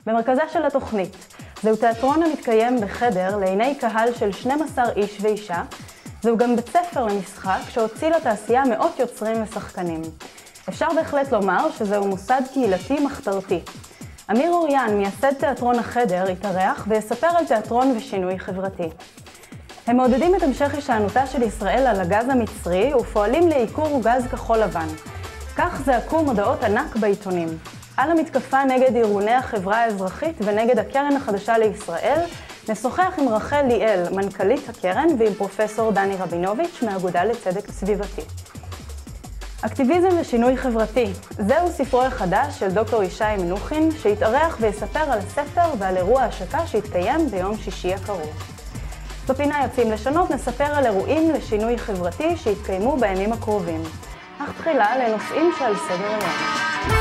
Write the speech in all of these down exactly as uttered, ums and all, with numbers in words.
במרכזה של התוכנית. זהו תיאטרון המתקיים בחדר לעיני קהל של שנים עשר איש ואישה. זהו גם בית ספר למשחק שהוציא לתעשייה מאות יוצרים ושחקנים. אפשר בהחלט לומר שזהו מוסד קהילתי מחתרתי. אמיר אוריאן, מייסד תיאטרון החדר, יתארח ויספר על תיאטרון ושינוי חברתי. הם מעודדים את המשך הישענותה של ישראל על הגז המצרי ופועלים לעיקור גז כחול לבן. כך זעקו מודעות ענק בעיתונים. על המתקפה נגד ארגוני החברה האזרחית ונגד הקרן החדשה לישראל, נשוחח עם רחל ליאל, מנכ"לית הקרן, ועם פרופסור דני רבינוביץ' מהאגודה לצדק סביבתי. אקטיביזם ושינוי חברתי, זהו ספרו החדש של דוקטור ישי מנוחין, שיתארח ויספר על הספר ועל אירוע השקה שהתקיים ביום שישי הקרוב. בפינה יוצאים לשנות נספר על אירועים לשינוי חברתי שהתקיימו בימים הקרובים. אך תחילה לנושאים שעל סדר היום.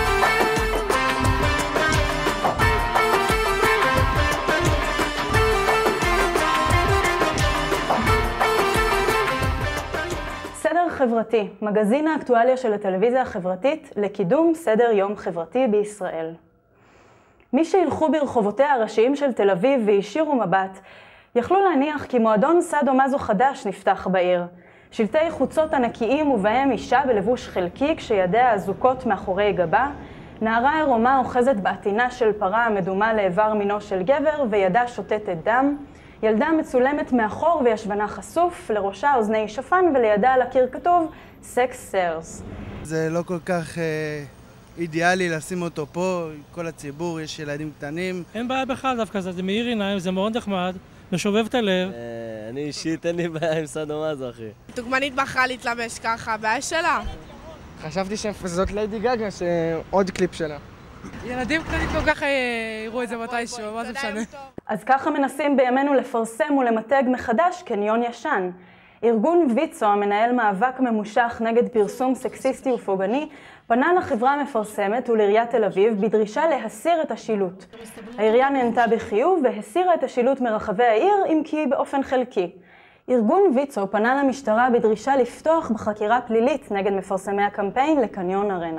סדר חברתי, מגזין האקטואליה של הטלוויזיה החברתית לקידום סדר יום חברתי בישראל. מי שילכו ברחובותיה הראשיים של תל אביב והישירו מבט, יכלו להניח כי מועדון סאדו מאזו חדש נפתח בעיר. שלטי חוצות ענקיים ובהם אישה בלבוש חלקי כשידיה אזוקות מאחורי גבה, נערה עירומה אוחזת בעטינה של פרה המדומה לאיבר מינו של גבר וידה שותתת דם, ילדה מצולמת מאחור וישבנה חשוף, לראשה אוזני שפן ולידה על הקיר כתוב סקס סרס. זה לא כל כך אה, אידיאלי לשים אותו פה, כל הציבור, יש ילדים קטנים. אין בעיה בכלל דווקא, זה מאיר עיניים, זה מאוד נחמד, משובב את הלב. אני אישית אין לי בעיה עם סאדו מאזו, אחי. דוגמנית בחרה להתלבש ככה, הבעיה שלה. חשבתי שזאת ליידי גגה, שעוד קליפ שלה. ילדים קטנים כל כך יראו את זה מתישהו, מה זה משנה? אז ככה מנסים בימינו לפרסם ולמתג מחדש קניון ישן. ארגון ויצו, המנהל מאבק ממושך נגד פרסום סקסיסטי ופוגעני, פנה לחברה המפרסמת ולעיריית תל אביב בדרישה להסיר את השילוט. העירייה נענתה בחיוב והסירה את השילוט מרחבי העיר, אם כי באופן חלקי. ארגון ויצו פנה למשטרה בדרישה לפתוח בחקירה פלילית נגד מפרסמי הקמפיין לקניון ארנה.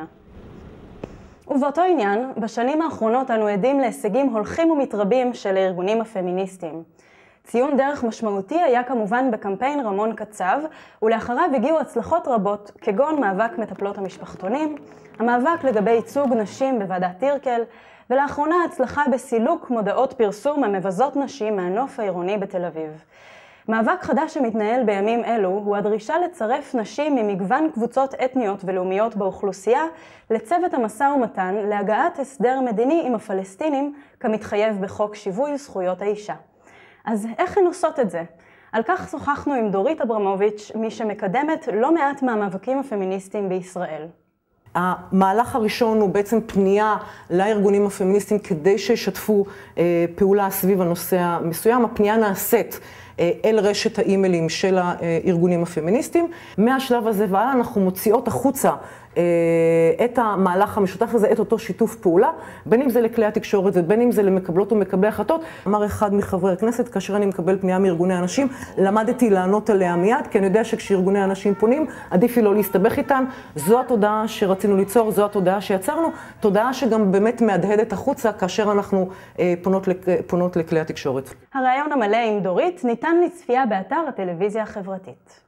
ובאותו עניין, בשנים האחרונות אנו עדים להישגים הולכים ומתרבים של הארגונים הפמיניסטיים. ציון דרך משמעותי היה כמובן בקמפיין רמון קצב, ולאחריו הגיעו הצלחות רבות, כגון מאבק מטפלות המשפחתונים, המאבק לגבי ייצוג נשים בוועדת טירקל, ולאחרונה הצלחה בסילוק מודעות פרסום המבזות נשים מהנוף העירוני בתל אביב. מאבק חדש שמתנהל בימים אלו הוא הדרישה לצרף נשים ממגוון קבוצות אתניות ולאומיות באוכלוסייה לצוות המשא ומתן להגעת הסדר מדיני עם הפלסטינים כמתחייב בחוק שיווי זכויות האישה. אז איך הן עושות את זה? על כך שוחחנו עם דורית אברמוביץ', מי שמקדמת לא מעט מהמאבקים הפמיניסטיים בישראל. המהלך הראשון הוא בעצם פנייה לארגונים הפמיניסטיים כדי שישתפו אה, פעולה סביב הנושא המסוים. הפנייה נעשית אה, אל רשת האימיילים של הארגונים הפמיניסטיים. מהשלב הזה והלאה אנחנו מוציאות החוצה אה, את המהלך המשותף הזה, את אותו שיתוף פעולה, בין אם זה לכלי התקשורת ובין אם זה למקבלות ומקבלי החלטות. אמר אחד מחברי הכנסת, כאשר אני מקבל פנייה מארגוני אנשים, למדתי לענות עליה מיד, כי אני יודע שכשארגוני אנשים פונים, עדיף לי לא להסתבך איתן. זו התודעה שרצינו ליצור, זו התודעה שיצרנו, תודעה שגם באמת מהדהדת החוצה כאשר אנחנו אה, פונות, לק, פונות לכלי התקשורת. הרעיון המלא עם דורית ניתן לצפייה באתר הטלוויזיה החברתית.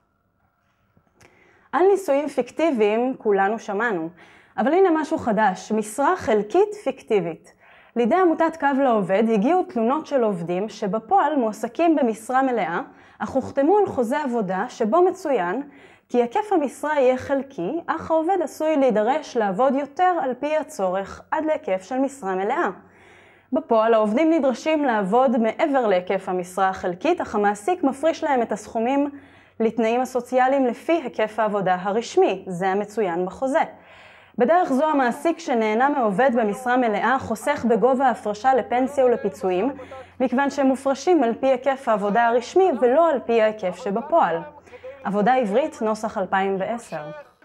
על ניסויים פיקטיביים כולנו שמענו, אבל הנה משהו חדש, משרה חלקית פיקטיבית. לידי עמותת קו לעובד הגיעו תלונות של עובדים שבפועל מועסקים במשרה מלאה, אך הוחתמו על חוזה עבודה שבו מצוין כי היקף המשרה יהיה חלקי, אך העובד עשוי להידרש לעבוד יותר על פי הצורך עד להיקף של משרה מלאה. בפועל העובדים נדרשים לעבוד מעבר להיקף המשרה החלקית, אך המעסיק מפריש להם את הסכומים לתנאים הסוציאליים לפי היקף העבודה הרשמי, זה המצוין בחוזה. בדרך זו המעסיק שנהנה מעובד במשרה מלאה חוסך בגובה ההפרשה לפנסיה ולפיצויים, מכיוון שהם מופרשים על פי היקף העבודה הרשמי ולא על פי ההיקף שבפועל. עבודה עברית, נוסח אלפיים ועשר.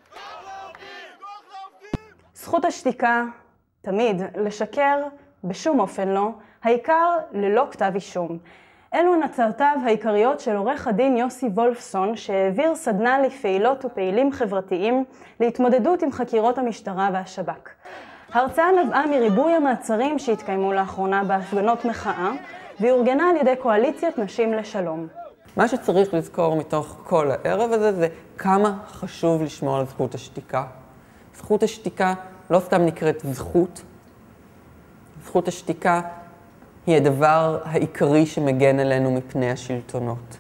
זכות השתיקה, תמיד, לשקר, בשום אופן לא, העיקר ללא כתב אישום. אלו הן הצעותיו העיקריות של עורך הדין יוסי וולפסון, שהעביר סדנה לפעילות ופעילים חברתיים להתמודדות עם חקירות המשטרה והשב"כ. ההרצאה נבעה מריבוי המעצרים שהתקיימו לאחרונה בהפגנות מחאה, והיא אורגנה על ידי קואליציית נשים לשלום. מה שצריך לזכור מתוך כל הערב הזה זה כמה חשוב לשמור על זכות השתיקה. זכות השתיקה לא סתם נקראת זכות. זכות השתיקה היא הדבר העיקרי שמגן עלינו מפני השלטונות.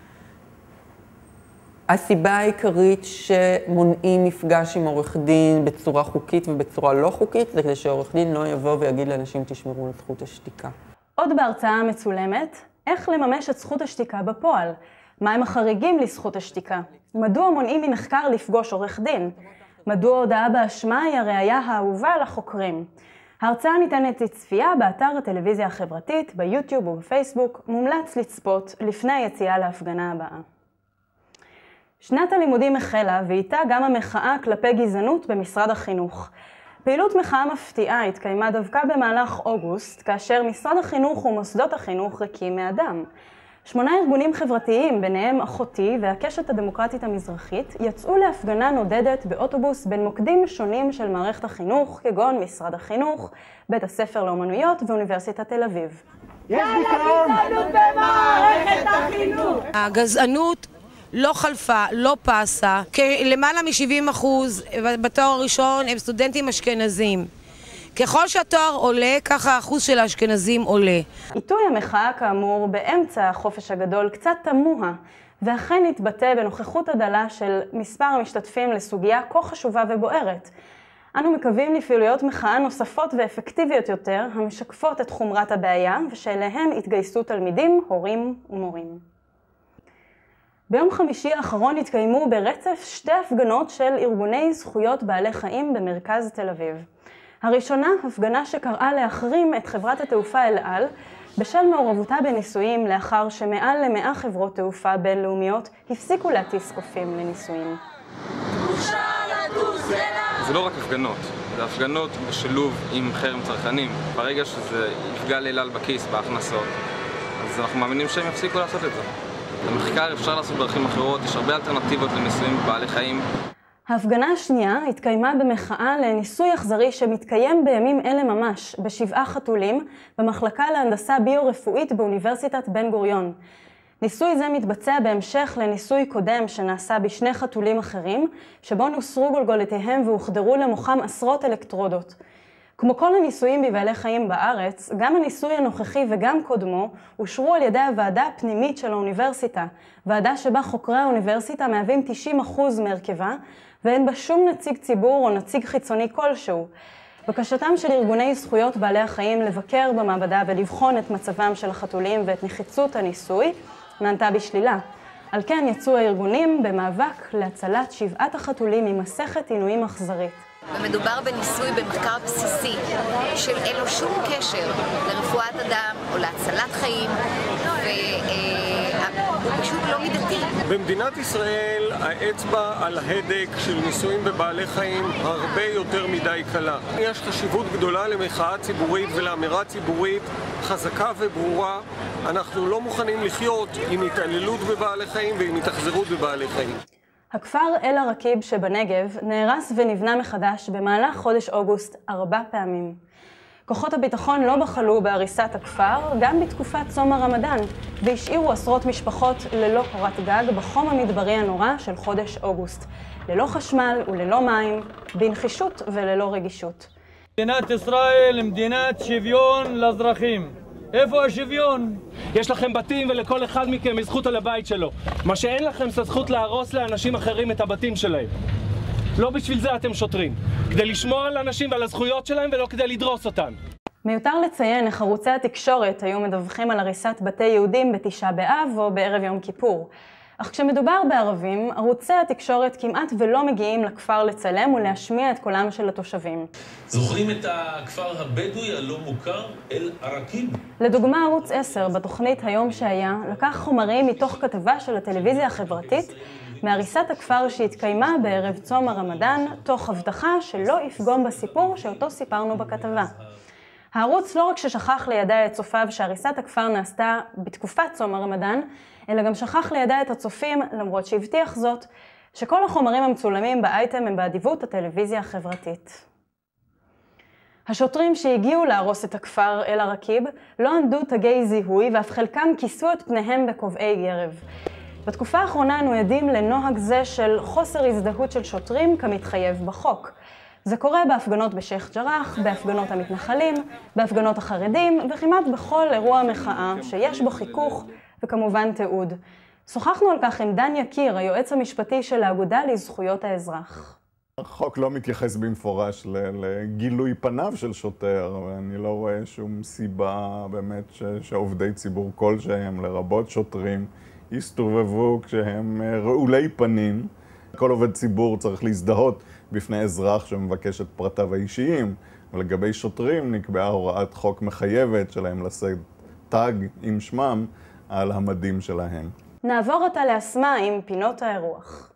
הסיבה העיקרית שמונעים מפגש עם עורך דין בצורה חוקית ובצורה לא חוקית, זה כדי שעורך דין לא יבוא ויגיד לאנשים תשמרו על זכות השתיקה. עוד בהרצאה המצולמת, איך לממש את זכות השתיקה בפועל? מהם החריגים לזכות השתיקה? מדוע מונעים מנחקר לפגוש עורך דין? מדוע הודעה באשמה היא הראייה האהובה לחוקרים? ההרצאה ניתנת לצפייה באתר הטלוויזיה החברתית, ביוטיוב ובפייסבוק, מומלץ לצפות לפני היציאה להפגנה הבאה. שנת הלימודים החלה ואיתה גם המחאה כלפי גזענות במשרד החינוך. פעילות מחאה מפתיעה התקיימה דווקא במהלך אוגוסט, כאשר משרד החינוך ומוסדות החינוך ריקים מאדם. שמונה ארגונים חברתיים, ביניהם אחותי והקשת הדמוקרטית המזרחית, יצאו להפגנה נודדת באוטובוס בין מוקדים שונים של מערכת החינוך, כגון משרד החינוך, בית הספר לאומנויות ואוניברסיטת תל אביב. יש גזענות במערכת החינוך! הגזענות לא חלפה, לא פסה. למעלה מ-שבעים אחוז בתואר הראשון הם סטודנטים אשכנזים. ככל שהתואר עולה, ככה האחוז של האשכנזים עולה. עיתוי המחאה כאמור באמצע החופש הגדול קצת תמוה, ואכן התבטא בנוכחות הדלה של מספר המשתתפים לסוגיה כה חשובה ובוערת. אנו מקווים לפעילויות מחאה נוספות ואפקטיביות יותר, המשקפות את חומרת הבעיה, ושאליהן התגייסו תלמידים, הורים ומורים. ביום חמישי האחרון התקיימו ברצף שתי הפגנות של ארגוני זכויות בעלי חיים במרכז תל אביב. הראשונה, הפגנה שקראה להחרים את חברת התעופה אל על, בשל מעורבותה בניסויים לאחר שמעל למאה חברות תעופה בינלאומיות הפסיקו להטיס קופים לניסויים. זה לא רק הפגנות, זה הפגנות בשילוב עם חרם צרכנים. ברגע שזה יפגע לאל על בכיס, בהכנסות, אז אנחנו מאמינים שהם יפסיקו לעשות את זה. במחקר אפשר לעשות דרכים אחרות, יש הרבה אלטרנטיבות לניסויים בבעלי חיים. ההפגנה השנייה התקיימה במחאה לניסוי אכזרי שמתקיים בימים אלה ממש בשבעה חתולים במחלקה להנדסה ביו-רפואית באוניברסיטת בן גוריון. ניסוי זה מתבצע בהמשך לניסוי קודם שנעשה בשני חתולים אחרים, שבו נוסרו גולגולותיהם והוחדרו למוחם עשרות אלקטרודות. כמו כל הניסויים בבעלי חיים בארץ, גם הניסוי הנוכחי וגם קודמו אושרו על ידי הוועדה הפנימית של האוניברסיטה, ועדה שבה חוקרי האוניברסיטה מהווים תשעים אחוז מהרכבה, ואין בה שום נציג ציבור או נציג חיצוני כלשהו. בקשתם של ארגוני זכויות בעלי החיים לבקר במעבדה ולבחון את מצבם של החתולים ואת נחיצות הניסוי, נענתה בשלילה. על כן יצאו הארגונים במאבק להצלת שבעת החתולים ממסכת עינויים אכזרית. ומדובר בניסוי במחקר בסיסי של אין לו שום קשר לרפואת אדם או להצלת חיים, והוא פשוט לא מידתי. במדינת ישראל האצבע על ההדק של ניסויים בבעלי חיים הרבה יותר מדי קלה. יש חשיבות גדולה למחאה ציבורית ולאמירה ציבורית חזקה וברורה. אנחנו לא מוכנים לחיות עם התעללות בבעלי חיים ועם התאכזרות בבעלי חיים. הכפר אל-עראקיב שבנגב נהרס ונבנה מחדש במהלך חודש אוגוסט ארבע פעמים. כוחות הביטחון לא בחלו בהריסת הכפר גם בתקופת צום הרמדאן, והשאירו עשרות משפחות ללא קורת גג בחום המדברי הנורא של חודש אוגוסט, ללא חשמל וללא מים, בנחישות וללא רגישות. מדינת ישראל, מדינת שוויון לאזרחים. איפה השוויון? יש לכם בתים ולכל אחד מכם יש זכות על הבית שלו. מה שאין לכם זה זכות להרוס לאנשים אחרים את הבתים שלהם. לא בשביל זה אתם שוטרים. כדי לשמור על אנשים ועל הזכויות שלהם ולא כדי לדרוס אותם. מיותר לציין איך ערוצי התקשורת היו מדווחים על הריסת בתי יהודים בתשעה באב או בערב יום כיפור. אך כשמדובר בערבים, ערוצי התקשורת כמעט ולא מגיעים לכפר לצלם ולהשמיע את קולם של התושבים. זוכרים את הכפר הבדואי הלא מוכר אל-עראקיב? לדוגמה, ערוץ עשר בתוכנית היום שהיה לקח חומרים מתוך כתבה של הטלוויזיה החברתית מהריסת הכפר שהתקיימה בערב צום הרמדאן, תוך הבטחה שלא יפגום בסיפור שאותו סיפרנו בכתבה. הערוץ לא רק ששכח לידע את צופיו שהריסת הכפר נעשתה בתקופת צום הרמדאן, אלא גם שכח לידע את הצופים, למרות שהבטיח זאת, שכל החומרים המצולמים באייטם הם באדיבות הטלוויזיה החברתית. השוטרים שהגיעו להרוס את הכפר אל-עראקיב לא ענדו תגי זיהוי ואף חלקם כיסו את פניהם בקובעי גרב. בתקופה האחרונה אנו עדים לנוהג זה של חוסר הזדהות של שוטרים כמתחייב בחוק. זה קורה בהפגנות בשייח ג'ראח, בהפגנות המתנחלים, בהפגנות החרדים וכמעט בכל אירוע מחאה שיש בו חיכוך וכמובן תיעוד. שוחחנו על כך עם דן יקיר, היועץ המשפטי של האגודה לזכויות האזרח. החוק לא מתייחס במפורש לגילוי פניו של שוטר, ואני לא רואה שום סיבה באמת ש- שעובדי ציבור כלשהם, לרבות שוטרים, יסתובבו כשהם רעולי פנים. כל עובד ציבור צריך להזדהות בפני אזרח שמבקש את פרטיו האישיים, ולגבי שוטרים נקבעה הוראת חוק מחייבת שלהם לשאת תג עם שמם על המדים שלהם. נעבור אותה להסמה עם פינות האירוח.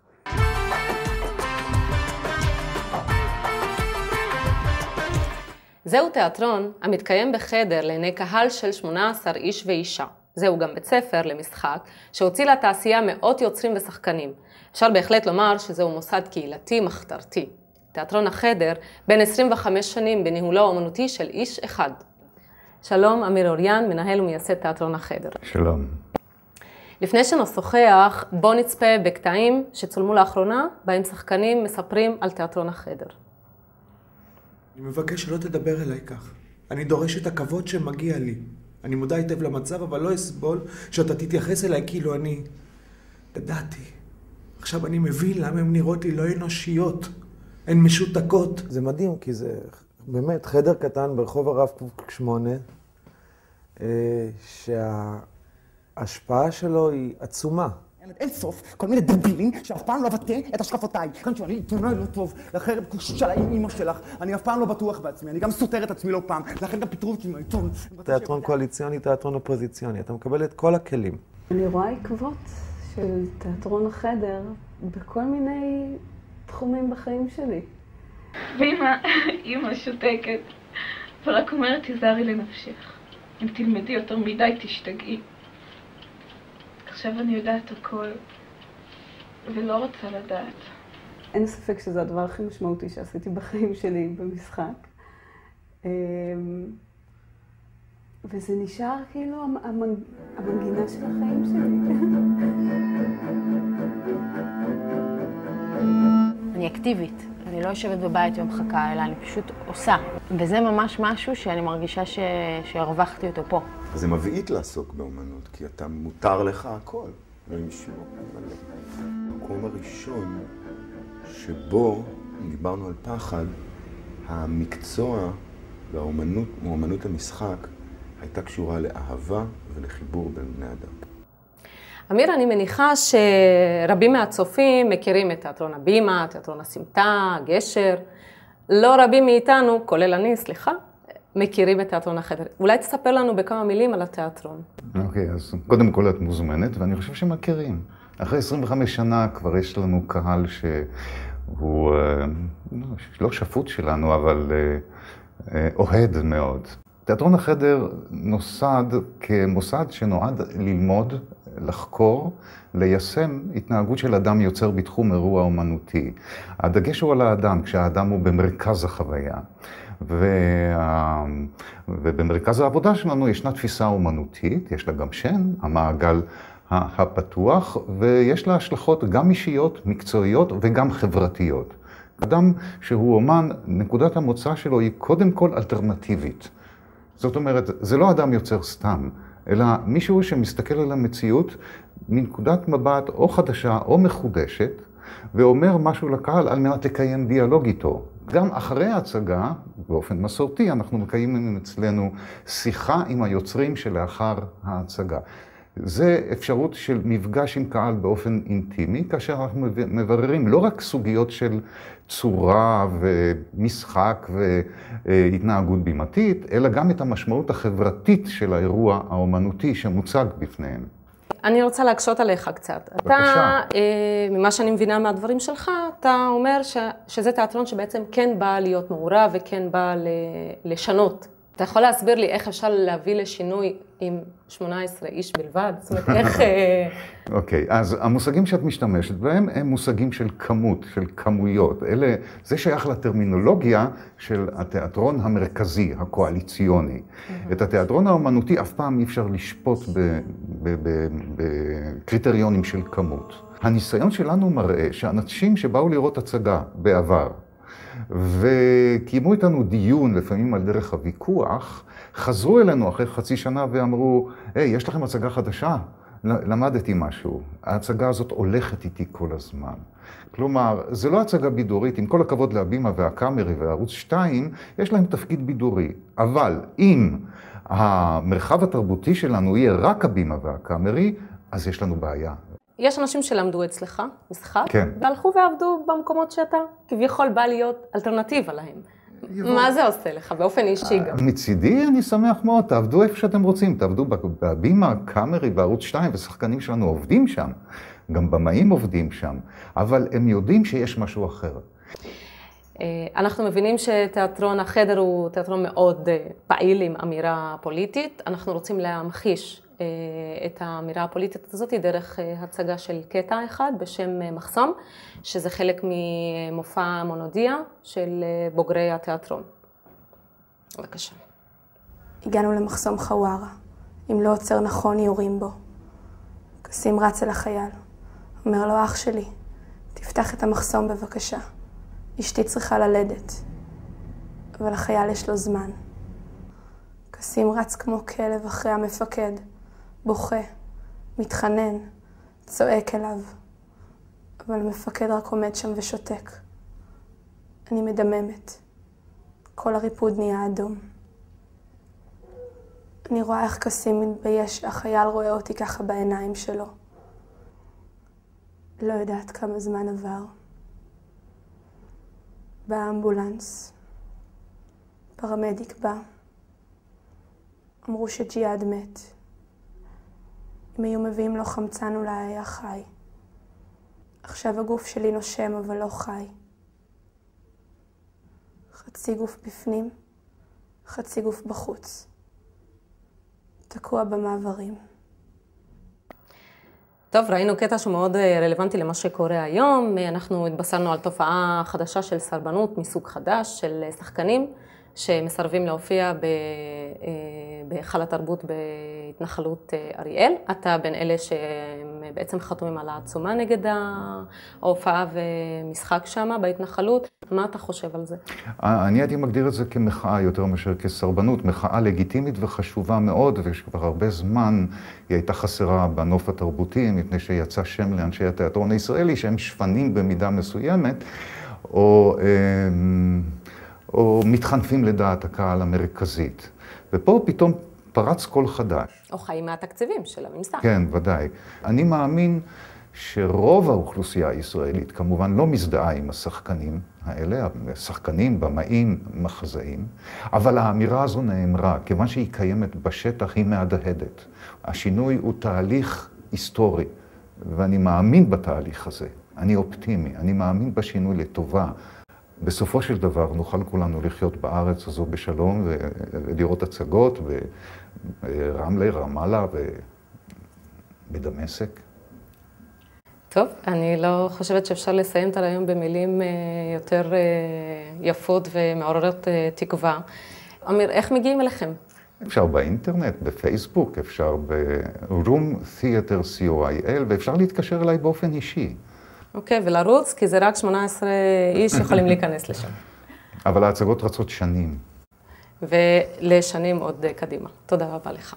זהו תיאטרון המתקיים בחדר לעיני קהל של שמונה עשר איש ואישה. זהו גם בית ספר למשחק שהוציא לתעשייה מאות יוצרים ושחקנים. אפשר בהחלט לומר שזהו מוסד קהילתי מחתרתי. תיאטרון החדר בין עשרים וחמש שנים בניהולו האומנותי של איש אחד. שלום, אמיר אוריאן, מנהל ומייסד תיאטרון החדר. שלום. לפני שנשוחח, בוא נצפה בקטעים שצולמו לאחרונה, בהם שחקנים מספרים על תיאטרון החדר. אני מבקש שלא תדבר אליי כך. אני דורש את הכבוד שמגיע לי. אני מודע היטב למצב, אבל לא אסבול שאתה תתייחס אליי כאילו אני... ידעתי. עכשיו אני מבין למה הן נראות לי לא אנושיות. הן משותקות. זה מדהים, כי זה באמת חדר קטן ברחוב הרב קוק שמונה, שההשפעה שלו היא עצומה. אין סוף, כל מיני דבילים שאף פעם לא אבטא את השקפותיי. כאן שאני עיתונאי לא טוב, לחרב כושלה עם אמא שלך. אני אף פעם לא בטוח בעצמי, אני גם סותר את עצמי לא פעם. לכן גם פיטרו אותי מהעיתון. תיאטרון קואליציוני, תיאטרון אופוזיציוני. אתה מקבל את כל הכלים. אני רואה עקבות של תיאטרון החדר בכל מיני תחומים בחיים שלי. ואמא, אמא שותקת, ורק אומרת, תיזהרי לנפשך. אם תלמדי יותר מדי, תשתגעי. עכשיו אני יודעת הכל, ולא רוצה לדעת. אין ספק שזה הדבר הכי משמעותי שעשיתי בחיים שלי במשחק. וזה נשאר כאילו המנגינה של החיים שלי. אני אקטיבית. אני לא יושבת בבית ומחכה, אלא אני פשוט עושה. וזה ממש משהו שאני מרגישה ש... שהרווחתי אותו פה. זה מבעית לעסוק באומנות, כי אתה מותר לך הכל. ולמשמור מלא. המקום הראשון שבו, דיברנו על פחד, המקצוע והאומנות, אומנות המשחק, הייתה קשורה לאהבה ולחיבור בין בני אדם. אמיר, אני מניחה שרבים מהצופים מכירים את תיאטרון הבימה, תיאטרון הסמטה, גשר. לא רבים מאיתנו, כולל אני, סליחה, מכירים את תיאטרון החדר. אולי תספר לנו בכמה מילים על התיאטרון. אוקיי, okay, אז קודם כל את מוזמנת, ואני חושב שמכירים. אחרי עשרים וחמש שנה כבר יש לנו קהל שהוא לא שפוט שלנו, אבל אוהד מאוד. תיאטרון החדר נוסד כמוסד שנועד ללמוד, לחקור, ליישם התנהגות של אדם יוצר בתחום אירוע אומנותי. הדגש הוא על האדם, כשהאדם הוא במרכז החוויה. וה... ובמרכז העבודה שלנו ישנה תפיסה אומנותית, יש לה גם שם, המעגל הפתוח, ויש לה השלכות גם אישיות, מקצועיות וגם חברתיות. אדם שהוא אומן, נקודת המוצא שלו היא קודם כל אלטרנטיבית. זאת אומרת, זה לא אדם יוצר סתם, אלא מישהו שמסתכל על המציאות מנקודת מבט או חדשה או מחודשת, ואומר משהו לקהל על מנת לקיים דיאלוג איתו. גם אחרי ההצגה, באופן מסורתי, אנחנו מקיימים אצלנו שיחה עם היוצרים שלאחר ההצגה. זה אפשרות של מפגש עם קהל באופן אינטימי, כאשר אנחנו מבררים לא רק סוגיות של צורה ומשחק והתנהגות בימתית, אלא גם את המשמעות החברתית של האירוע האומנותי שמוצג בפניהם. אני רוצה להקשות עליך קצת. בבקשה. אתה, ממה שאני מבינה מהדברים שלך, אתה אומר ש, שזה תיאטרון שבעצם כן בא להיות מעורב וכן בא לשנות את אתה יכול להסביר לי איך אפשר להביא לשינוי עם שמונה עשרה איש בלבד? זאת אומרת, איך... אוקיי, אז המושגים שאת משתמשת בהם הם מושגים של כמות, של כמויות. אלה, זה שייך לטרמינולוגיה של התיאטרון המרכזי, הקואליציוני. את התיאטרון האומנותי אף פעם אי אפשר לשפוט בקריטריונים של כמות. הניסיון שלנו מראה שאנשים שבאו לראות הצגה בעבר, וקיימו איתנו דיון, לפעמים על דרך הוויכוח, חזרו אלינו אחרי חצי שנה ואמרו, היי, יש לכם הצגה חדשה? למדתי משהו. ההצגה הזאת הולכת איתי כל הזמן. כלומר, זה לא הצגה בידורית, עם כל הכבוד להבימה והקאמרי וערוץ שתיים, יש להם תפקיד בידורי. אבל אם המרחב התרבותי שלנו יהיה רק הבימה והקאמרי, אז יש לנו בעיה. יש אנשים שלמדו אצלך משחק, כן. והלכו ועבדו במקומות שאתה כביכול בא להיות אלטרנטיבה להם. מה זה עושה לך באופן אישי גם? מצידי אני שמח מאוד, תעבדו איפה שאתם רוצים, תעבדו בבימה, קאמרי, בערוץ שתיים, ושחקנים שלנו עובדים שם, גם במאים עובדים שם, אבל הם יודעים שיש משהו אחר. אנחנו מבינים שתיאטרון החדר הוא תיאטרון מאוד פעיל עם אמירה פוליטית, אנחנו רוצים להמחיש את האמירה הפוליטית הזאת דרך הצגה של קטע אחד בשם מחסום, שזה חלק ממופע מונודיה של בוגרי התיאטרון. בבקשה. הגענו למחסום חווארה. אם לא עוצר נכון יורים בו. קסים רץ אל החייל. אומר לו, אח שלי, תפתח את המחסום בבקשה. אשתי צריכה ללדת. אבל החייל יש לו זמן. קסים רץ כמו כלב אחרי המפקד. בוכה, מתחנן, צועק אליו. אבל המפקד רק עומד שם ושותק. אני מדממת. כל הריפוד נהיה אדום. אני רואה איך קסים מתבייש שהחייל רואה אותי ככה בעיניים שלו. לא יודעת כמה זמן עבר. באמבולנס. פרמדיק בא. אמרו שג'יהאד מת. אם היו מביאים לו חמצן אולי היה חי. עכשיו הגוף שלי נושם אבל לא חי. חצי גוף בפנים, חצי גוף בחוץ. תקוע במעברים. טוב, ראינו קטע שהוא מאוד רלוונטי למה שקורה היום. אנחנו התבשרנו על תופעה חדשה של סרבנות מסוג חדש של שחקנים שמסרבים להופיע בהיכל התרבות בהתנחלות אריאל. אתה בין אלה שבעצם חתומים על העצומה נגד ההופעה ומשחק שם בהתנחלות. מה אתה חושב על זה? אני הייתי מגדיר את זה כמחאה יותר מאשר כסרבנות. מחאה לגיטימית וחשובה מאוד, ושכבר הרבה זמן היא הייתה חסרה בנוף התרבותי, מפני שיצא שם לאנשי התיאטרון הישראלי שהם שפנים במידה מסוימת, או... או מתחנפים לדעת הקהל המרכזית. ופה פתאום פרץ קול חדש. או חיים מהתקציבים של הממסד. כן, ודאי. אני מאמין שרוב האוכלוסייה הישראלית כמובן לא מזדהה עם השחקנים האלה, שחקנים, במאים, מחזאים, אבל האמירה הזו נאמרה, כיוון שהיא קיימת בשטח, היא מהדהדת. השינוי הוא תהליך היסטורי, ואני מאמין בתהליך הזה. אני אופטימי, אני מאמין בשינוי לטובה. בסופו של דבר נוכל כולנו לחיות בארץ הזו בשלום ולראות הצגות ברמלה, רמאללה ובדמשק. טוב, אני לא חושבת שאפשר לסיים את הרעיון במילים יותר יפות ומעוררות תקווה. אמיר, איך מגיעים אליכם? אפשר באינטרנט, בפייסבוק, אפשר ב-Room Theater סי או איי אל, ואפשר להתקשר אליי באופן אישי. אוקיי, ולרוץ, כי זה רק שמונה עשרה איש יכולים להיכנס לשם. אבל ההצגות רצות שנים. ולשנים עוד קדימה. תודה רבה לך.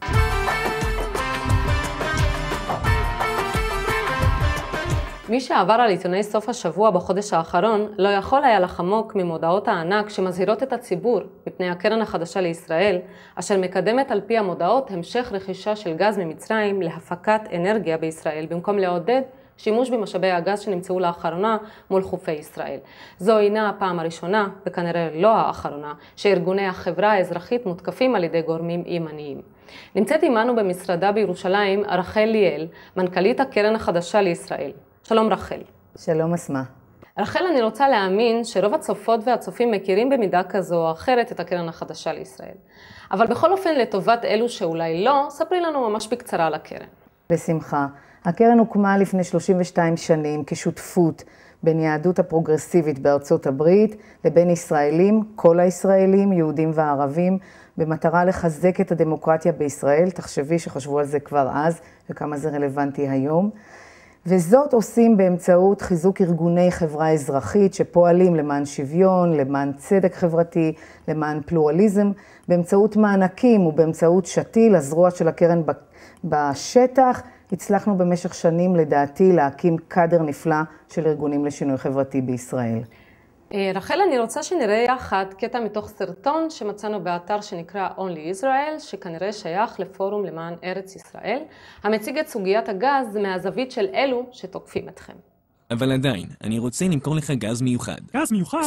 מי שעבר על עיתוני סוף השבוע בחודש האחרון לא יכול היה לחמוק ממודעות הענק שמזהירות את הציבור מפני הקרן החדשה לישראל, אשר מקדמת על פי המודעות המשך רכישה של גז ממצרים להפקת אנרגיה בישראל, במקום לעודד שימוש במשאבי הגז שנמצאו לאחרונה מול חופי ישראל. זו אינה הפעם הראשונה, וכנראה לא האחרונה, שארגוני החברה האזרחית מותקפים על ידי גורמים ימניים. נמצאת עמנו במשרדה בירושלים רחל ליאל, מנכ"לית הקרן החדשה לישראל. שלום רחל. שלום אסמה. רחל, אני רוצה להאמין שרוב הצופות והצופים מכירים במידה כזו או אחרת את הקרן החדשה לישראל. אבל בכל אופן, לטובת אלו שאולי לא, ספרי לנו ממש בקצרה על הקרן. בשמחה. הקרן הוקמה לפני שלושים ושתיים שנים כשותפות בין יהדות הפרוגרסיבית בארצות הברית לבין ישראלים, כל הישראלים, יהודים וערבים, במטרה לחזק את הדמוקרטיה בישראל. תחשבי שחשבו על זה כבר אז וכמה זה רלוונטי היום. וזאת עושים באמצעות חיזוק ארגוני חברה אזרחית שפועלים למען שוויון, למען צדק חברתי, למען פלורליזם, באמצעות מענקים ובאמצעות שתיל, הזרוע של הקרן בשטח. הצלחנו במשך שנים לדעתי להקים קאדר נפלא של ארגונים לשינוי חברתי בישראל. רחל, אני רוצה שנראה יחד קטע מתוך סרטון שמצאנו באתר שנקרא Only Israel, שכנראה שייך לפורום למען ארץ ישראל, המציג את סוגיית הגז מהזווית של אלו שתוקפים אתכם. אבל עדיין, אני רוצה למכור לך גז מיוחד. גז מיוחד?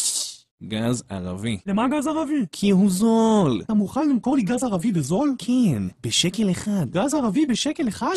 גז ערבי. למה גז ערבי? כי הוא זול. אתה מוכן למכור לי גז ערבי בזול? כן, בשקל אחד. גז ערבי בשקל אחד?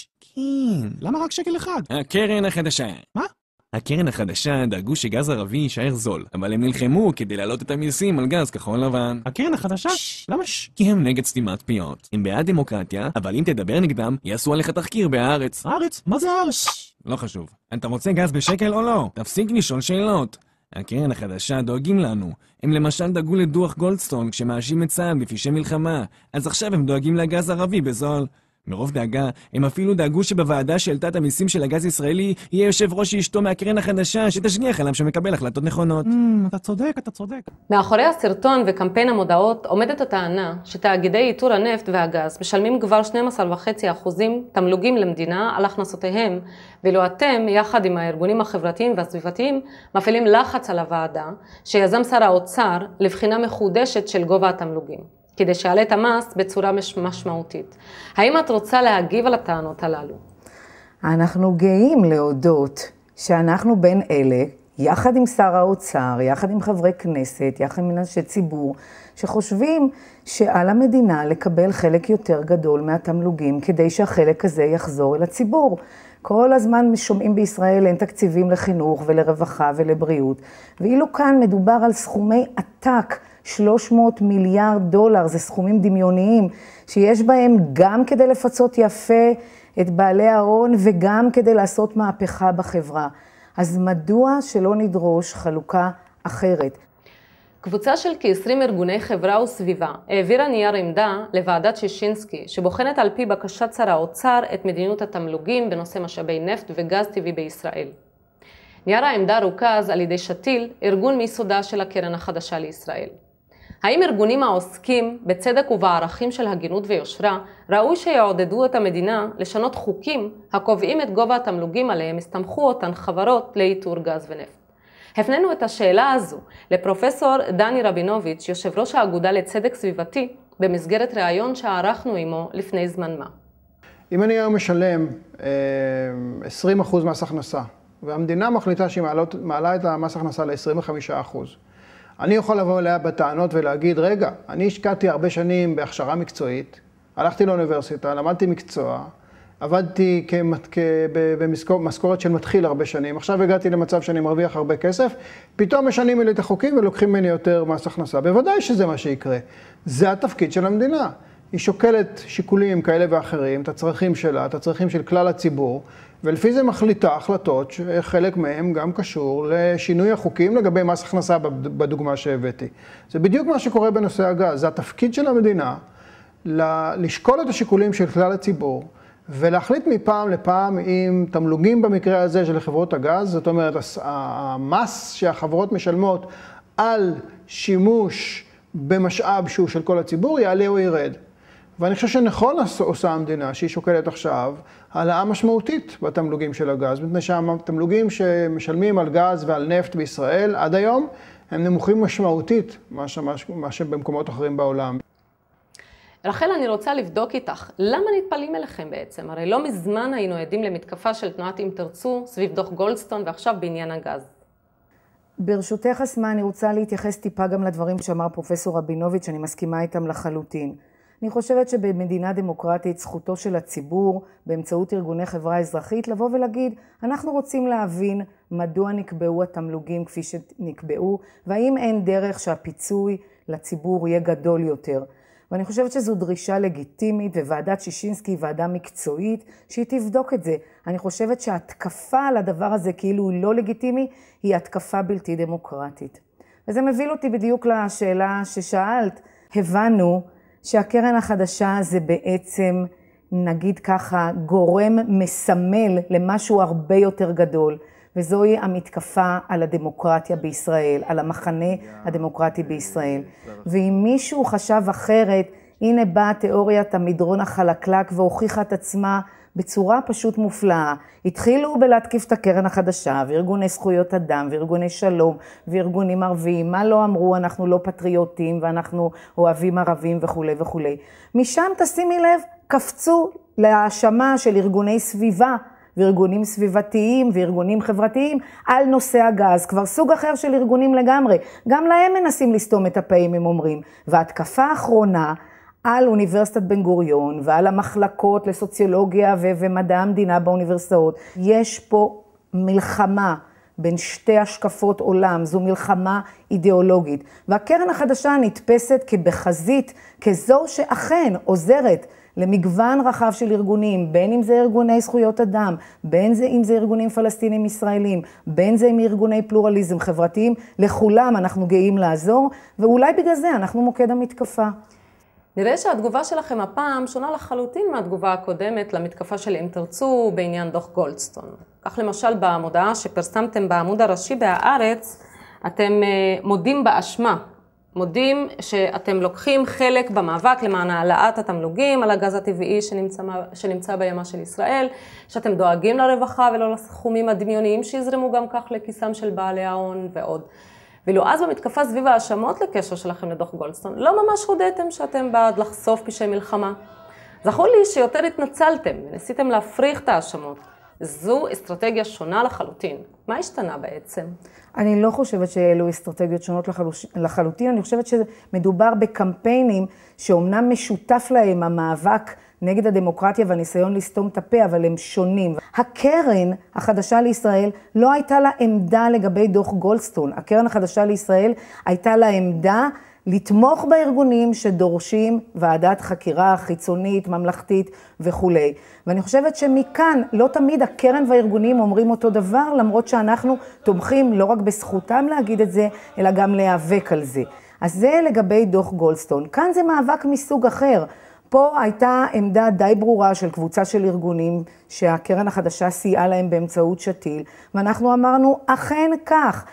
כן. למה רק שקל אחד? הקרן החדשה. מה? הקרן החדשה דאגו שגז ערבי יישאר זול, אבל הם נלחמו כדי להעלות את המיסים על גז כחול לבן. הקרן החדשה? למה ש? כי הם נגד סתימת פיות. הם בעד דמוקרטיה, אבל אם תדבר נגדם, יעשו עליך תחקיר בהארץ. הארץ? מה זה הארץ? לא חשוב. אתה רוצה גז בשקל או לא? תפסיק לשאול שאלות. הקרן החדשה דואגים לנו. הם למשל דאגו לדוח גולדסטון כשמאשים את צה"ל בפשעי מלחמה, אז עכשיו הם דואגים לגז ערבי בזול. מרוב דאגה, הם אפילו דאגו שבוועדה שהעלתה את המיסים של הגז ישראלי, יהיה יושב ראש אשתו מהקרן החדשה שתשגיח עליו שמקבל החלטות נכונות. Mm, אתה צודק, אתה צודק. מאחורי הסרטון וקמפיין המודעות עומדת הטענה שתאגידי איתור הנפט והגז משלמים כבר שנים עשר וחצי אחוזים תמלוגים למדינה על הכנסותיהם, ואילו אתם, יחד עם הארגונים החברתיים והסביבתיים, מפעילים לחץ על הוועדה שיזם שר האוצר לבחינה מחודשת של גובה התמלוגים, כדי שיעלה את המס בצורה משמעותית. האם את רוצה להגיב על הטענות הללו? אנחנו גאים להודות שאנחנו בין אלה, יחד עם שר האוצר, יחד עם חברי כנסת, יחד עם אנשי ציבור, שחושבים שעל המדינה לקבל חלק יותר גדול מהתמלוגים, כדי שהחלק הזה יחזור אל הציבור. כל הזמן שומעים בישראל אין תקציבים לחינוך ולרווחה ולבריאות, ואילו כאן מדובר על סכומי עתק, שלוש מאות מיליארד דולר, זה סכומים דמיוניים, שיש בהם גם כדי לפצות יפה את בעלי ההון וגם כדי לעשות מהפכה בחברה. אז מדוע שלא נדרוש חלוקה אחרת? קבוצה של כ-עשרים ארגוני חברה וסביבה העבירה נייר עמדה לוועדת שישינסקי, שבוחנת על פי בקשת שר האוצר את מדיניות התמלוגים בנושא משאבי נפט וגז טבעי בישראל. נייר העמדה רוכז על ידי שתיל, ארגון מיסודה של הקרן החדשה לישראל. האם ארגונים העוסקים בצדק ובערכים של הגינות ויושרה ראוי שיעודדו את המדינה לשנות חוקים הקובעים את גובה התמלוגים עליהם הסתמכו אותן חברות לאיתור גז ונפט? הפנינו את השאלה הזו לפרופסור דני רבינוביץ', יושב ראש האגודה לצדק סביבתי, במסגרת ראיון שערכנו עמו לפני זמן מה. אם אני היום משלם עשרים אחוז מס הכנסה, והמדינה מחליטה שהיא מעלה את המס הכנסה ל-עשרים וחמישה אחוז, אני יכול לבוא אליה בטענות ולהגיד, רגע, אני השקעתי הרבה שנים בהכשרה מקצועית, הלכתי לאוניברסיטה, למדתי מקצוע, עבדתי במשכורת של מתחיל הרבה שנים, עכשיו הגעתי למצב שאני מרוויח הרבה כסף, פתאום משנים לי את החוקים ולוקחים ממני יותר מס הכנסה. בוודאי שזה מה שיקרה. זה התפקיד של המדינה. היא שוקלת שיקולים כאלה ואחרים, את הצרכים שלה, את הצרכים של כלל הציבור, ולפי זה מחליטה החלטות שחלק מהם גם קשור לשינוי החוקים לגבי מס הכנסה בדוגמה שהבאתי. זה בדיוק מה שקורה בנושא הגז. זה התפקיד של המדינה לשקול את השיקולים של כלל הציבור, ולהחליט מפעם לפעם עם תמלוגים במקרה הזה של חברות הגז, זאת אומרת, המס שהחברות משלמות על שימוש במשאב שהוא של כל הציבור יעלה או ירד. ואני חושב שנכון עושה המדינה שהיא שוקלת עכשיו העלאה משמעותית בתמלוגים של הגז, מפני שהתמלוגים שמשלמים על גז ועל נפט בישראל עד היום הם נמוכים משמעותית מה שבמקומות אחרים בעולם. רחל, אני רוצה לבדוק איתך, למה נטפלים אליכם בעצם? הרי לא מזמן היינו עדים למתקפה של תנועת אם תרצו סביב דוח גולדסטון ועכשיו בעניין הגז. ברשותך אסמה, אני רוצה להתייחס טיפה גם לדברים שאמר פרופסור רבינוביץ', אני מסכימה איתם לחלוטין. אני חושבת שבמדינה דמוקרטית זכותו של הציבור באמצעות ארגוני חברה אזרחית לבוא ולהגיד, אנחנו רוצים להבין מדוע נקבעו התמלוגים כפי שנקבעו, והאם אין דרך שהפיצוי לציבור יהיה גדול יותר. ואני חושבת שזו דרישה לגיטימית, וועדת שישינסקי היא ועדה מקצועית שהיא תבדוק את זה. אני חושבת שההתקפה על הדבר הזה כאילו הוא לא לגיטימי, היא התקפה בלתי דמוקרטית. וזה מביא אותי בדיוק לשאלה ששאלת. הבנו שהקרן החדשה זה בעצם, נגיד ככה, גורם מסמל למשהו הרבה יותר גדול, וזוהי המתקפה על הדמוקרטיה בישראל, על המחנה הדמוקרטי בישראל. ואם מישהו חשב אחרת, הנה באה תיאוריית המדרון החלקלק והוכיחה את עצמה בצורה פשוט מופלאה. התחילו בלהתקיף את הקרן החדשה, וארגוני זכויות אדם, וארגוני שלום, וארגונים ערביים. מה לא אמרו? אנחנו לא פטריוטים, ואנחנו אוהבים ערבים וכו' וכו'. משם, תשימי לב, קפצו להאשמה של ארגוני סביבה, וארגונים סביבתיים וארגונים חברתיים על נושא הגז. כבר סוג אחר של ארגונים לגמרי. גם להם מנסים לסתום את הפעים, הם אומרים. וההתקפה האחרונה על אוניברסיטת בן גוריון ועל המחלקות לסוציולוגיה ו- ומדע המדינה באוניברסיטאות. יש פה מלחמה בין שתי השקפות עולם, זו מלחמה אידיאולוגית. והקרן החדשה נתפסת כבחזית, כזו שאכן עוזרת למגוון רחב של ארגונים, בין אם זה ארגוני זכויות אדם, בין זה אם זה ארגונים פלסטינים ישראלים, בין זה עם ארגוני פלורליזם חברתיים, לכולם אנחנו גאים לעזור, ואולי בגלל זה אנחנו מוקד המתקפה. נראה שהתגובה שלכם הפעם שונה לחלוטין מהתגובה הקודמת למתקפה של אם תרצו בעניין דוח גולדסטון. כך למשל במודעה שפרסמתם בעמוד הראשי בהארץ, אתם מודים באשמה. מודים שאתם לוקחים חלק במאבק למען העלאת התמלוגים על הגז הטבעי שנמצא, שנמצא בימה של ישראל, שאתם דואגים לרווחה ולא לסכומים הדמיוניים שיזרמו גם כך לכיסם של בעלי ההון ועוד. ואילו אז במתקפה סביב האשמות לקשר שלכם לדוח גולדסטון, לא ממש הודיתם שאתם בעד לחשוף פשעי מלחמה. זכור לי שיותר התנצלתם וניסיתם להפריך את האשמות. זו אסטרטגיה שונה לחלוטין. מה השתנה בעצם? אני לא חושבת שאלו אסטרטגיות שונות לחלוטין, אני חושבת שמדובר בקמפיינים שאומנם משותף להם המאבק נגד הדמוקרטיה והניסיון לסתום את הפה, אבל הם שונים. הקרן החדשה לישראל לא הייתה לה עמדה לגבי דוח גולדסטון. הקרן החדשה לישראל הייתה לה עמדה לתמוך בארגונים שדורשים ועדת חקירה חיצונית, ממלכתית וכו'. ואני חושבת שמכאן לא תמיד הקרן והארגונים אומרים אותו דבר, למרות שאנחנו תומכים לא רק בזכותם להגיד את זה, אלא גם להיאבק על זה. אז זה לגבי דוח גולדסטון. כאן זה מאבק מסוג אחר. פה הייתה עמדה די ברורה של קבוצה של ארגונים שהקרן החדשה סייעה להם באמצעות שתיל, ואנחנו אמרנו, אכן כך,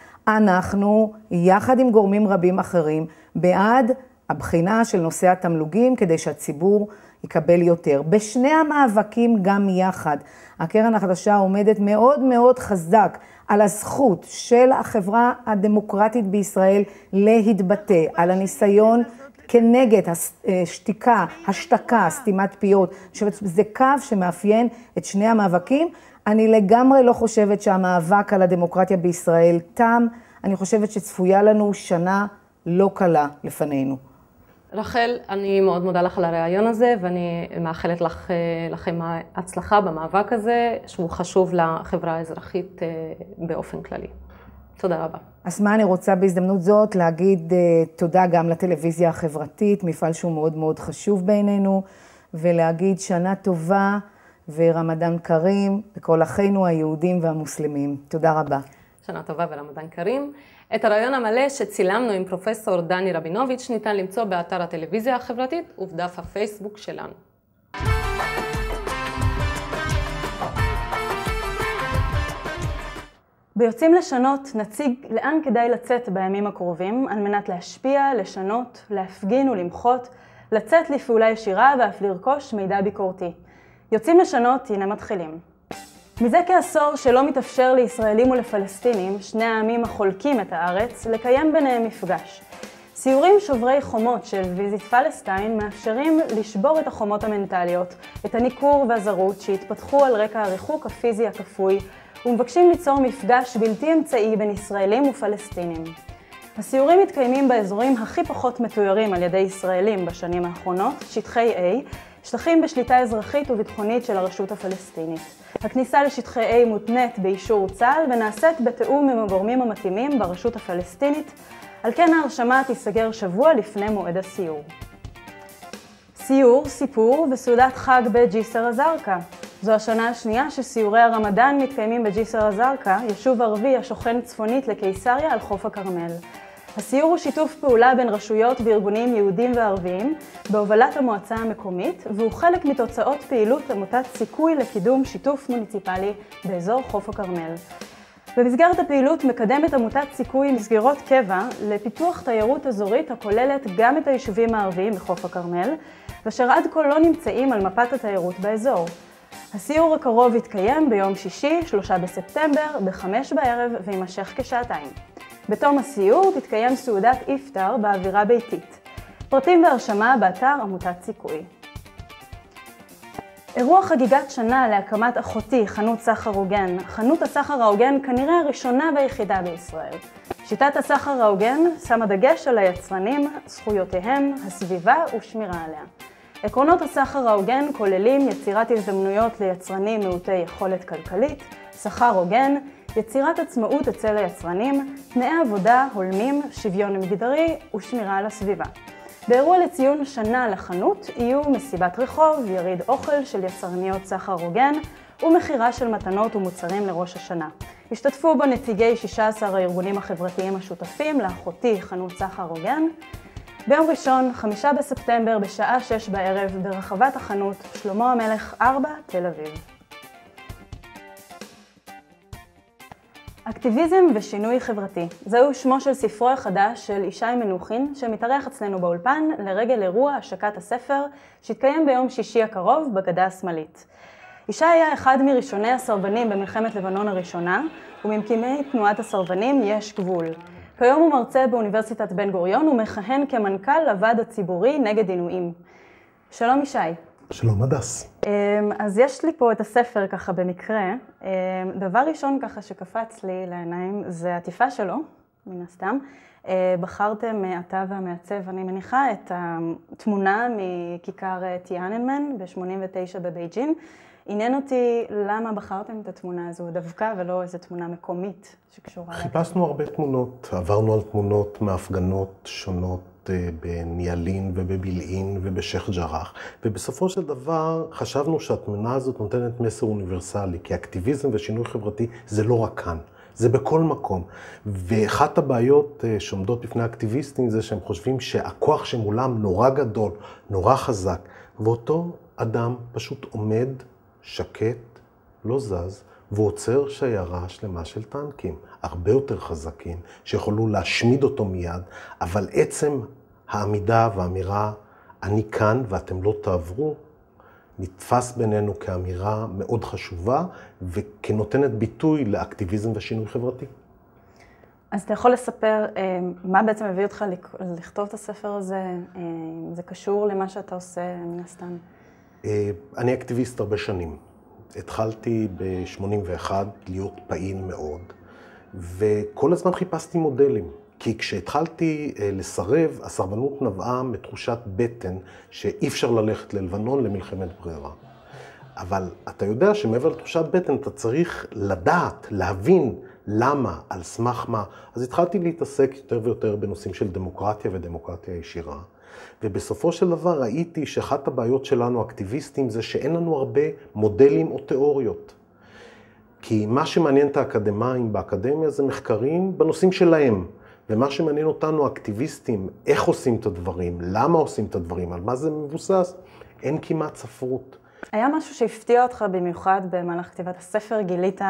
אנחנו יחד עם גורמים רבים אחרים בעד הבחינה של נושא התמלוגים כדי שהציבור יקבל יותר. בשני המאבקים גם יחד, הקרן החדשה עומדת מאוד מאוד חזק על הזכות של החברה הדמוקרטית בישראל להתבטא, על הניסיון כנגד השתיקה, השתקה, סתימת פיות. אני חושבת שזה קו שמאפיין את שני המאבקים. אני לגמרי לא חושבת שהמאבק על הדמוקרטיה בישראל תם. אני חושבת שצפויה לנו שנה לא קלה לפנינו. רחל, אני מאוד מודה לך על הרעיון הזה, ואני מאחלת לך, לכם הצלחה במאבק הזה, שהוא חשוב לחברה האזרחית באופן כללי. תודה רבה. אז מה אני רוצה בהזדמנות זאת להגיד תודה גם לטלוויזיה החברתית, מפעל שהוא מאוד מאוד חשוב בעינינו, ולהגיד שנה טובה ורמדאן כרים לכל אחינו היהודים והמוסלמים. תודה רבה. שנה טובה ורמדאן כרים. את הרעיון המלא שצילמנו עם פרופסור דני רבינוביץ' ניתן למצוא באתר הטלוויזיה החברתית ובדף הפייסבוק שלנו. ביוצאים לשנות נציג לאן כדאי לצאת בימים הקרובים על מנת להשפיע, לשנות, להפגין ולמחות, לצאת לפעולה ישירה ואף לרכוש מידע ביקורתי. יוצאים לשנות, הנה מתחילים. מזה כעשור שלא מתאפשר לישראלים ולפלסטינים, שני העמים החולקים את הארץ, לקיים ביניהם מפגש. סיורים שוברי חומות של ויזיט פלסטיין מאפשרים לשבור את החומות המנטליות, את הניכור והזרות שהתפתחו על רקע הריחוק הפיזי הכפוי, ומבקשים ליצור מפגש בלתי אמצעי בין ישראלים ופלסטינים. הסיורים מתקיימים באזורים הכי פחות מתוירים על ידי ישראלים בשנים האחרונות, שטחי A, שטחים בשליטה אזרחית וביטחונית של הרשות הפלסטינית. הכניסה לשטחי A מותנית באישור צה"ל ונעשית בתיאום עם הגורמים המתאימים ברשות הפלסטינית, על כן ההרשמה תיסגר שבוע לפני מועד הסיור. סיור, סיפור וסעודת חג בג'יסר א-זרקא. זו השנה השנייה שסיורי הרמדאן מתקיימים בג'יסר א-זרקא, יישוב ערבי השוכן צפונית לקיסריה על חוף הכרמל. הסיור הוא שיתוף פעולה בין רשויות וארגונים יהודים וערביים בהובלת המועצה המקומית, והוא חלק מתוצאות פעילות עמותת סיכוי לקידום שיתוף מוניציפלי באזור חוף הכרמל. במסגרת הפעילות מקדמת עמותת סיכוי מסגרות קבע לפיתוח תיירות אזורית הכוללת גם את היישובים הערביים בחוף הכרמל, ואשר עד כה לא נמצאים על מפת התיירות באזור. הסיור הקרוב יתקיים ביום שישי, שלושה בספטמבר, בחמש בערב וימשך כשעתיים. בתום הסיור תתקיים סעודת איפטר באווירה ביתית. פרטים והרשמה באתר עמותת סיכוי. אירוע חגיגת שנה להקמת אחותי, חנות סחר הוגן. חנות הסחר ההוגן כנראה הראשונה והיחידה בישראל. שיטת הסחר ההוגן שמה דגש על היצרנים, זכויותיהם, הסביבה ושמירה עליה. עקרונות הסחר ההוגן כוללים יצירת הזדמנויות ליצרנים מעוטי יכולת כלכלית, שכר הוגן, יצירת עצמאות אצל היצרנים, תנאי עבודה הולמים, שוויון מגדרי ושמירה על הסביבה. באירוע לציון שנה לחנות יהיו מסיבת רחוב, יריד אוכל של יצרניות סחר הוגן ומחירה של מתנות ומוצרים לראש השנה. השתתפו בו נציגי שישה עשר הארגונים החברתיים השותפים לאחותי חנות סחר הוגן. ביום ראשון, חמישה בספטמבר בשעה שש בערב ברחבת החנות שלמה המלך ארבע, תל אביב. אקטיביזם ושינוי חברתי. זהו שמו של ספרו החדש של ישי מנוחין, שמתארח אצלנו באולפן לרגל אירוע השקת הספר, שהתקיים ביום שישי הקרוב בגדה השמאלית. ישי היה אחד מראשוני הסרבנים במלחמת לבנון הראשונה, וממקימי תנועת הסרבנים יש גבול. כיום הוא מרצה באוניברסיטת בן גוריון ומכהן כמנכ"ל הוועד הציבורי נגד עינויים. שלום ישי. שלום הדס. אז יש לי פה את הספר ככה במקרה. דבר ראשון ככה שקפץ לי לעיניים זה העטיפה שלו, מן הסתם. בחרתם אתה והמעצב, אני מניחה, את התמונה מכיכר טיאננמן ב-שמונים ותשע בבייג'ין. עניין אותי למה בחרתם את התמונה הזו דווקא ולא איזו תמונה מקומית שקשורה. חיפשנו הרבה תמונות, עברנו על תמונות מהפגנות שונות בניאלין ובבילעין ובשייח ג'ראח, ובסופו של דבר חשבנו שהתמונה הזאת נותנת מסר אוניברסלי, כי אקטיביזם ושינוי חברתי זה לא רק כאן, זה בכל מקום. ואחת הבעיות שעומדות בפני האקטיביסטים זה שהם חושבים שהכוח שמולם נורא גדול, נורא חזק, ואותו אדם פשוט עומד שקט, לא זז, ועוצר שיירה שלמה של טנקים, הרבה יותר חזקים, שיכולו להשמיד אותו מיד, אבל עצם העמידה והאמירה, אני כאן ואתם לא תעברו, נתפס בינינו כאמירה מאוד חשובה, וכנותנת ביטוי לאקטיביזם ושינוי חברתי. אז אתה יכול לספר מה בעצם הביא אותך לכתוב את הספר הזה? זה קשור למה שאתה עושה, מן הסתם? אני אקטיביסט הרבה שנים. התחלתי ב-שמונים ואחת להיות פעיל מאוד, וכל הזמן חיפשתי מודלים. כי כשהתחלתי לסרב, הסרבנות נבעה מתחושת בטן שאי אפשר ללכת ללבנון למלחמת ברירה. אבל אתה יודע שמעבר לתחושת בטן אתה צריך לדעת, להבין למה, על סמך מה. אז התחלתי להתעסק יותר ויותר בנושאים של דמוקרטיה ודמוקרטיה ישירה. ובסופו של דבר ראיתי שאחת הבעיות שלנו, אקטיביסטים, זה שאין לנו הרבה מודלים או תיאוריות. כי מה שמעניין את האקדמאים באקדמיה זה מחקרים בנושאים שלהם. ומה שמעניין אותנו, אקטיביסטים, איך עושים את הדברים, למה עושים את הדברים, על מה זה מבוסס, אין כמעט ספרות. היה משהו שהפתיע אותך במיוחד במהלך כתיבת הספר? גילית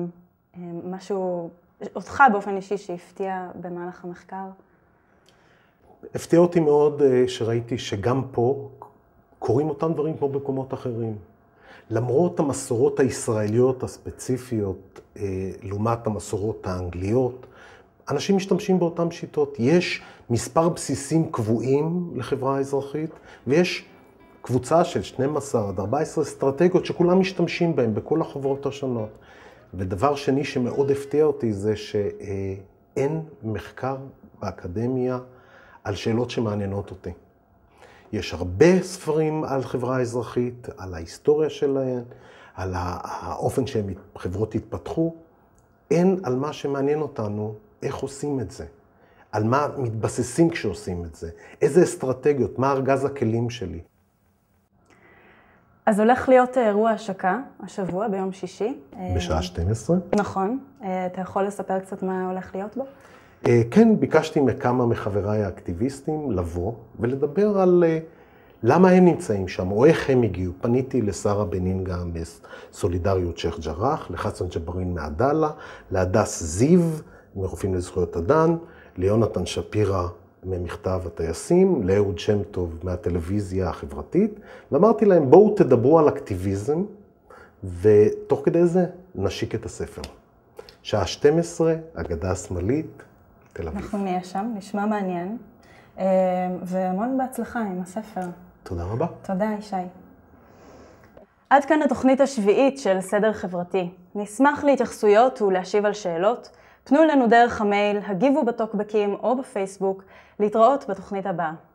משהו, אותך באופן אישי שהפתיע במהלך המחקר? הפתיע אותי מאוד שראיתי שגם פה קורים אותם דברים כמו במקומות אחרים. למרות המסורות הישראליות הספציפיות, לעומת המסורות האנגליות, אנשים משתמשים באותן שיטות. יש מספר בסיסים קבועים לחברה האזרחית, ויש קבוצה של שתים עשרה עד ארבע עשרה אסטרטגיות שכולם משתמשים בהן בכל החברות השונות. ודבר שני שמאוד הפתיע אותי זה אין מחקר באקדמיה על שאלות שמעניינות אותי. יש הרבה ספרים על חברה אזרחית, על ההיסטוריה שלהן, על האופן שחברות התפתחו. אין על מה שמעניין אותנו, איך עושים את זה. על מה מתבססים כשעושים את זה. איזה אסטרטגיות, מה ארגז הכלים שלי. אז הולך להיות אירוע השקה השבוע ביום שישי. בשעה שתים עשרה. נכון. אתה יכול לספר קצת מה הולך להיות בו? כן, ביקשתי מכמה מחבריי האקטיביסטים לבוא ולדבר על למה הם נמצאים שם, או איך הם הגיעו. פניתי לשרה בנינגה מסולידריות שייח' ג'ראח, לחסן ג'בארין מעדאלה, להדס זיו מרופאים לזכויות אדם, ליונתן שפירא ממכתב הטייסים, לאהוד שם טוב מהטלוויזיה החברתית, ואמרתי להם, בואו תדברו על אקטיביזם, ותוך כדי זה נשיק את הספר. שעה שתים עשרה, הגדה השמאלית, תל אביב. אנחנו נהיה שם, נשמע מעניין, והמון בהצלחה עם הספר. תודה רבה. תודה, ישי. עד כאן התוכנית השביעית של סדר חברתי. נשמח להתייחסויות ולהשיב על שאלות. פנו לנו דרך המייל, הגיבו בטוקבקים או בפייסבוק, להתראות בתוכנית הבאה.